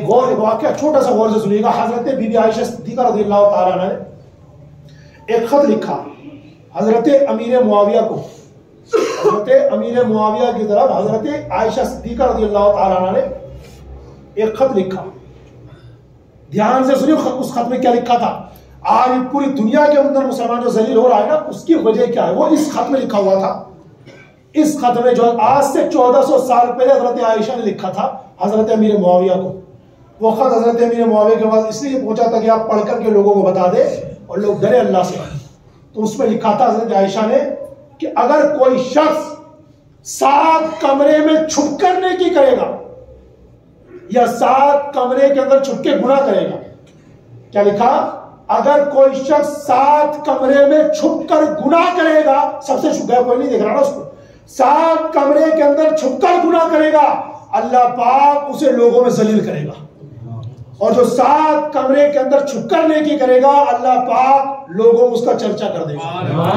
गौर वाकया छोटा सा गौर से सुनिएगा। हजरत बीबी आयशा सिद्दीका रज़ियल्लाहु ताला अन्हा ने एक खत लिखा हजरत अमीर मुआविया को, हजरत अमीर मुआविया की तरफ हजरत आयशा सिद्दीका रज़ियल्लाहु ताला अन्हा ने एक खत लिखा। ध्यान से सुनिए उस खत में क्या लिखा था। आज पूरी दुनिया के अंदर मुसलमान जो जलील हो रहा है ना, उसकी वजह क्या है वो इस खत में लिखा हुआ था। इस खत में जो आज से 1400 साल पहले हजरत आयशा ने लिखा था हजरत अमीर मुआविया को, वो खत हजरत अमीर मुआविया के पास इसलिए पहुंचा था कि आप पढ़ करके लोगों को बता दे और लोग डरे अल्लाह से। तो उसमें लिखा था हजरत आयशा ने कि अगर कोई शख्स 7 कमरे में छुप कर नेकी करेगा या 7 कमरे के अंदर छुप के गुनाह करेगा, क्या लिखा, अगर कोई शख्स 7 कमरे में छुप कर गुनाह करेगा, सबसे छुप गया कोई नहीं देख रहा ना उसको, 7 कमरे के अंदर छुप कर गुनाह करेगा, अल्लाह पाक उसे लोगों में जलील करेगा। और जो 7 कमरे के अंदर छुप कर नेकी करेगा, अल्लाह पाक लोगों में उसका चर्चा कर देगा।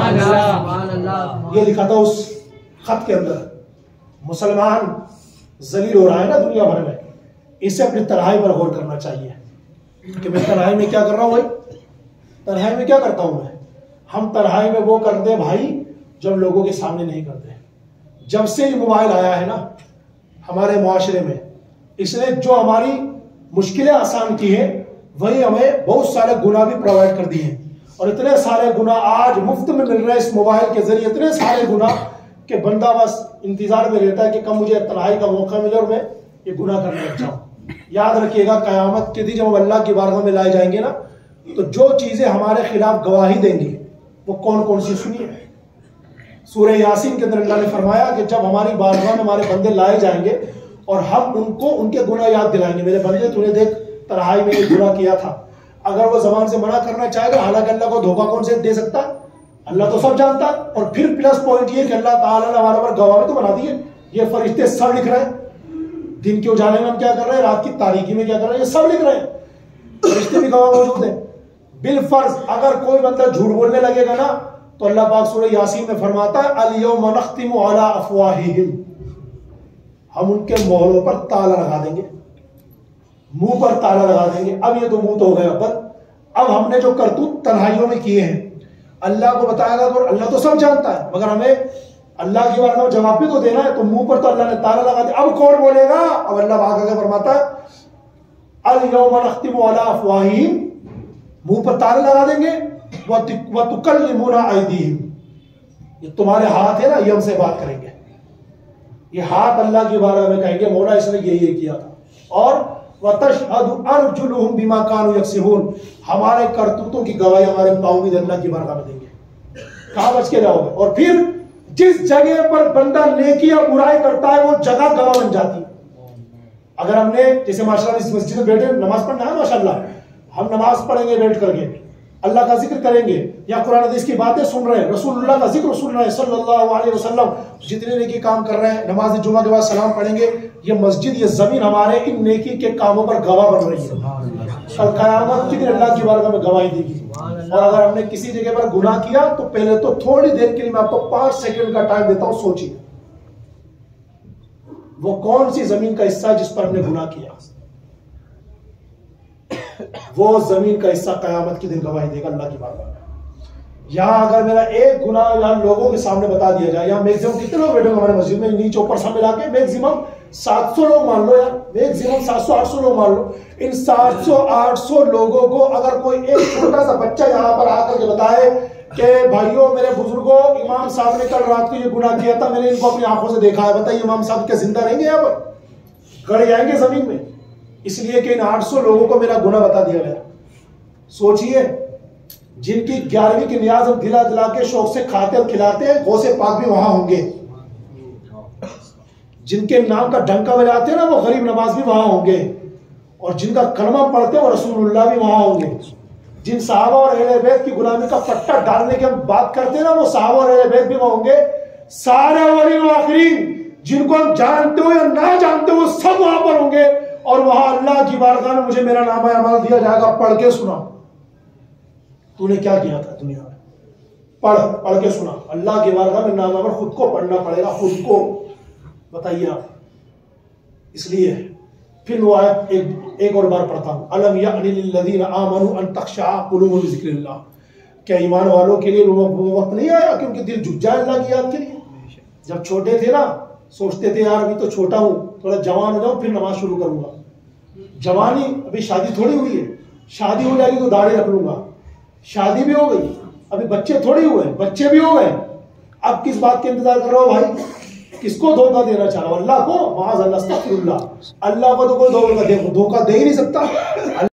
ये लिखा था उस खत के अंदर। मुसलमान जलील हो रहा है ना दुनिया भर में, इसे अपनी तन्हाई पर गौर करना चाहिए कि मैं तन्हाई में क्या कर रहा हूं भाई, तन्हाई में क्या करता हूं मैं। हम तन्हाई में वो करते भाई जब लोगों के सामने नहीं करते। जब से ये मोबाइल आया है ना हमारे मुआशरे में, इसने जो हमारी मुश्किलें आसान की है, वही हमें बहुत सारे गुनाह भी प्रोवाइड कर दिए हैं। और इतने सारे गुनाह आज मुफ्त में मिल रहे हैं इस मोबाइल के जरिए, इतने सारे गुनाह कि बंदा बस इंतजार में रहता है कि कब मुझे तन्हाई का मौका मिले और मैं ये गुनाह करने लग जाऊं। याद रखिएगा कयामत के दिन जब हम अल्लाह की बारगाह में लाए जाएंगे ना, तो जो चीजें हमारे खिलाफ गवाही देंगी वो कौन कौन सी सुनिए। सूरह यासीन के अंदर अल्लाह ने फरमाया कि जब हमारी बारगाह में हमारे बंदे लाए जाएंगे और हम उनको उनके गुनाह याद दिलाएंगे, मेरे बंदे तूने देख तन्हाई में ये गुनाह किया था। अगर वो जबान से मना करना चाहेगा, हालांकि अल्लाह को धोखा कौन से दे सकता, अल्लाह तो सब जानता। और फिर प्लस पॉइंट ये कि अल्लाह ताला ने हमारे पर गवाह तो बना दिए, ये फरिश्ते सब लिख रहे हैं। दिन के उजाले में हम क्या कर रहे हैं, रात की तारीकी में क्या कर रहे हैं, ये सब लिख रहे हैं, फरिश्ते भी गवाह मौजूद हैं। बिलफर्ज अगर कोई बंदा झूठ बोलने लगेगा ना, तो अल्लाह पाक सूरह यासीन में फरमाता है अल-यौम नख्तिमु अला अफवाहिहिम, हम उनके मोहरों पर ताला लगा देंगे, मुंह पर ताला लगा देंगे। अब ये तो मुंह तो हो गया बंद। अब हमने जो करतूत तन्हाइयों में किए हैं, अल्लाह को बताएगा तो अल्लाह तो सब जानता है, मगर हमें अल्लाह की बात में जवाब भी तो देना है। तो मुंह पर तो अल्लाह ने ताला लगा दिया, अब कौन बोलेगा। अब अल्लाह आगे फरमाता है अल-यौम नख्तिमु अला अफवाहिहिम, मुंह पर ताला लगा देंगे, व तुकल्लिमुना अयदीहिम, ये तुम्हारे हाथ है ना, ये हमसे बात करेंगे। ये हाथ अल्लाह की बारगाह में कहेंगे मौला इसने ये किया था। और व तशहदु अर्जुलुहुम बिमा कानू यक्सिबून, हमारे करतूतों की गवाही हमारे पांव भी अल्लाह की बारगाह में देंगे। कहां बच के जाओगे। और फिर जिस जगह पर बंदा नेकी या बुराई करता है वो जगह गवाह बन जाती है। अगर हमने जैसे माशाल्लाह इस मस्जिद में बैठे नमाज पढ़ना है, माशाल्लाह हम नमाज पढ़ेंगे बैठ करके, अल्लाह का जिक्र करेंगे या कुरान हदीस की बातें सुन रहे हैं, रसूलुल्लाह का जिक्र सुन रहे हैं सल्लल्लाहु अलैहि वसल्लम, जितने नेकी काम कर रहे हैं, नमाज जुमा के बाद सलाम पढ़ेंगे, ये मस्जिद ये जमीन हमारे इन नेकी के कामों पर गवाह बन रही है। कल क़यामत के दिन अल्लाह की बारगाह में गवाही देगी। और अगर हमने किसी जगह पर गुनाह किया तो पहले तो थोड़ी देर के लिए मैं आपको 5 सेकंड का टाइम देता हूं, सोचिए वो कौन सी जमीन का हिस्सा जिस पर हमने गुनाह किया, वो जमीन का हिस्सा कयामत के दिन गवाही देगा अल्लाह की बारगाह में। यहां अगर मेरा एक गुनाह यहां लोगों के सामने बता दिया जाए, यहां मैक्सिमम कितने लोग बैठे हमारे मस्जिद में, नीचे ऊपर सब मिला के मैक्सिमम 700 लोग मान लो यार, मैक्सिमम 700-800 लोग मान लो। इन 700-800 लोगों को अगर कोई एक छोटा सा बच्चा यहां पर आकर के बताए कि भाइयों मेरे बुजुर्गों, इमाम साहब ने कल रात को ये गुनाह किया था, मैंने इनको अपनी आंखों से देखा है, बताइए इमाम साहब क्या जिंदा रहेंगे यहाँ पर, गड़ जाएंगे जमीन में, इसलिए कि इन 800 लोगों को मेरा गुनाह बता दिया गया। सोचिए जिनकी 11वीं की नियाज हम दिला दिला के शौक से खाते और खिलाते हैं, गौसे पाक भी वहां होंगे। जिनके नाम का डंका बजाते हैं ना, वो गरीब नवाज भी वहां होंगे। और जिनका कलमा पढ़ते हैं वो रसूलुल्लाह भी वहां होंगे। जिन सहाबा और अहले बैत की गुलामी का पट्टा डालने की हम बात करते हैं ना, वो सहाबा और अहले बैत भी वहां होंगे। सारे अव्वलीन और आखिरीन जिनको हम जानते हो या ना जानते हो, वो सब वहां पर होंगे। और वहां अल्लाह की बारगाह में मुझे मेरा नामा अमल दिया जाएगा, पढ़ के सुना तूने क्या किया था दुनिया में, पढ़ के सुना। अल्लाह की बारगाह में नामा अमल खुद को पढ़ना पड़ेगा, खुद को। बताइए आप। इसलिए फिर वो आया एक और बार पढ़ता हूँ, अलम यअनि लिल्लज़ीना आमनू अन तख़शअ क़ुलूबुहुम लिज़िक्रिल्लाह। क्या ईमान वालों के लिए वो वक्त नहीं आया कि उनके दिल झुक जाए अल्लाह की याद के लिए? जब छोटे थे ना, सोचते थे यार अभी तो छोटा हूँ, थोड़ा जवान हो जाऊँ फिर नमाज शुरू करूंगा। जवानी अभी शादी थोड़ी हुई है, शादी हो जाएगी तो दाढ़ी रख लूंगा, शादी भी हो गई, अभी बच्चे थोड़ी हुए, बच्चे भी हो गए। अब किस बात के इंतजार कर रहे हो भाई? किसको धोखा देना चाह रहा हो? अल्लाह को? माज़अल्लाह, अस्तग़फिरुल्लाह। अल्लाह को तो कोई धोखा दे ही नहीं सकता।